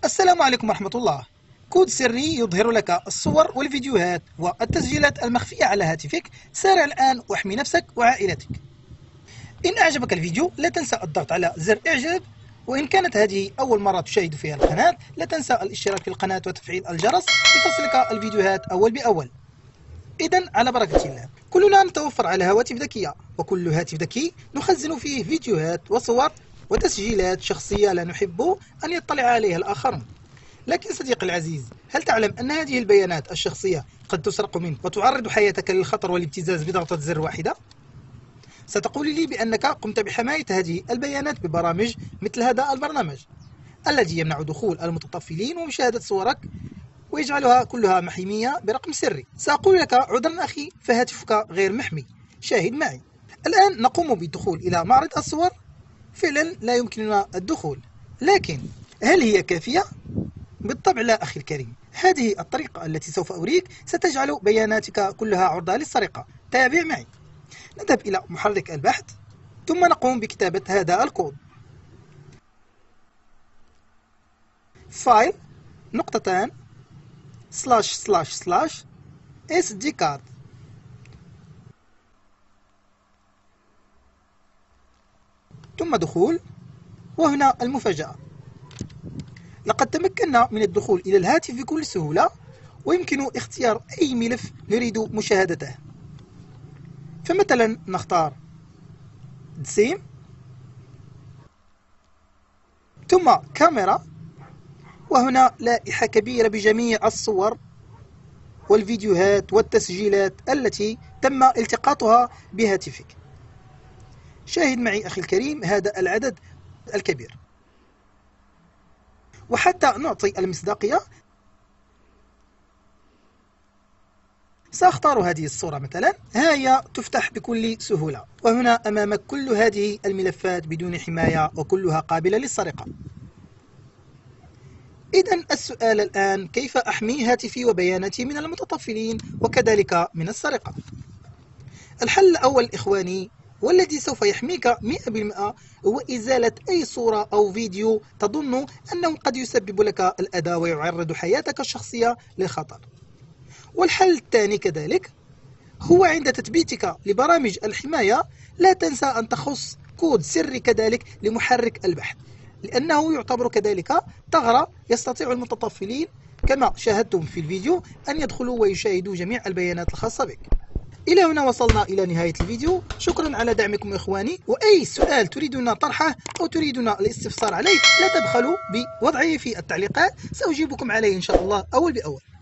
السلام عليكم ورحمة الله. كود سري يظهر لك الصور والفيديوهات والتسجيلات المخفية على هاتفك. سارع الآن واحمي نفسك وعائلتك. إن أعجبك الفيديو لا تنسى الضغط على زر إعجاب، وإن كانت هذه أول مرة تشاهد فيها القناة لا تنسى الاشتراك في القناة وتفعيل الجرس لتصلك الفيديوهات أول بأول. إذن على بركة الله، كلنا نتوفر على هواتف ذكية، وكل هاتف ذكي نخزن فيه فيديوهات وصور وتسجيلات شخصية لا نحب أن يطلع عليها الآخرون. لكن صديقي العزيز، هل تعلم أن هذه البيانات الشخصية قد تسرق منك وتعرض حياتك للخطر والابتزاز بضغطة زر واحدة؟ ستقول لي بأنك قمت بحماية هذه البيانات ببرامج مثل هذا البرنامج الذي يمنع دخول المتطفلين ومشاهدة صورك ويجعلها كلها محمية برقم سري. سأقول لك عذرا أخي، فهاتفك غير محمي. شاهد معي. الآن نقوم بالدخول إلى معرض الصور. فعلا لا يمكننا الدخول، لكن هل هي كافية؟ بالطبع لا أخي الكريم. هذه الطريقة التي سوف أريك ستجعل بياناتك كلها عرضة للسرقة. تابع معي. نذهب إلى محرك البحث، ثم نقوم بكتابة هذا الكود: فايل نقطتان // SD card. ثم دخول، وهنا المفاجأة: لقد تمكنا من الدخول إلى الهاتف بكل سهولة، ويمكن اختيار أي ملف نريد مشاهدته. فمثلا نختار دسيم، ثم كاميرا، وهنا لائحة كبيرة بجميع الصور والفيديوهات والتسجيلات التي تم التقاطها بهاتفك. شاهد معي أخي الكريم هذا العدد الكبير. وحتى نعطي المصداقية سأختار هذه الصورة مثلا، هي تفتح بكل سهولة، وهنا أمامك كل هذه الملفات بدون حماية وكلها قابلة للسرقة. إذن السؤال الآن: كيف أحمي هاتفي وبياناتي من المتطفلين وكذلك من السرقة؟ الحل الأول إخواني، والذي سوف يحميك 100%، هو إزالة أي صورة أو فيديو تظن أنه قد يسبب لك الأذى ويعرض حياتك الشخصية للخطر. والحل الثاني كذلك هو عند تثبيتك لبرامج الحماية لا تنسى أن تخص كود سري كذلك لمحرك البحث، لأنه يعتبر كذلك ثغرة يستطيع المتطفلين كما شاهدتم في الفيديو أن يدخلوا ويشاهدوا جميع البيانات الخاصة بك. إلى هنا وصلنا إلى نهاية الفيديو. شكرا على دعمكم إخواني، وأي سؤال تريدون طرحه أو تريدون الاستفسار عليه لا تبخلوا بوضعه في التعليقات، سأجيبكم عليه إن شاء الله أول بأول.